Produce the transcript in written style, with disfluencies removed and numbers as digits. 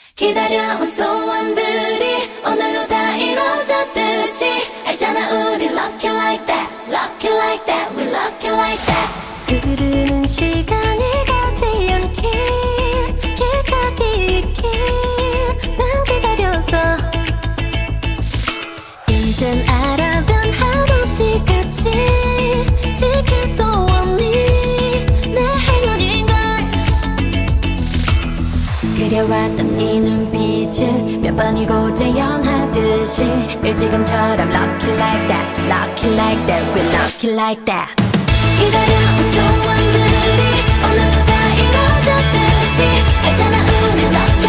기다려온 소원들이 오늘로 다 이루어졌듯이 알잖아 우리 lucky like that, lucky like that, we lucky like that. 흐르는 시간이 가지 않길 기적이 있길 난 기다려서 이젠 알아 변함없이 끝이 지킬 소원이 내 행운인걸. 그려왔던 이 눈빛을 몇 번이고 재현하듯이 늘 지금처럼 lucky like that, lucky like that, we lucky like that. 기다려온 소원들이 오늘로 다 이루어졌듯이 알잖아 우리 lucky